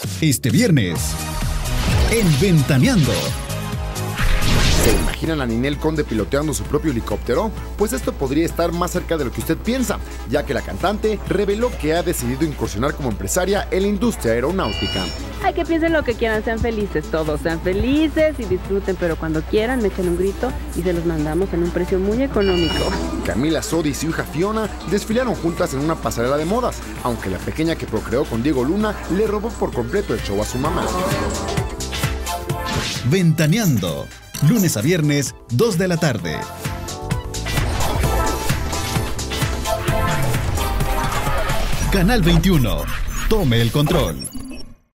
Este viernes, en Ventaneando. ¿Se imaginan a Ninel Conde piloteando su propio helicóptero? Pues esto podría estar más cerca de lo que usted piensa, ya que la cantante reveló que ha decidido incursionar como empresaria en la industria aeronáutica. Ay, que piensen lo que quieran, sean felices, todos sean felices y disfruten, pero cuando quieran me echan un grito y se los mandamos en un precio muy económico. Camila Sodi y su hija Fiona desfilaron juntas en una pasarela de modas, aunque la pequeña que procreó con Diego Luna le robó por completo el show a su mamá. Ventaneando. Lunes a viernes, 2 de la tarde. Canal 21. Tome el control.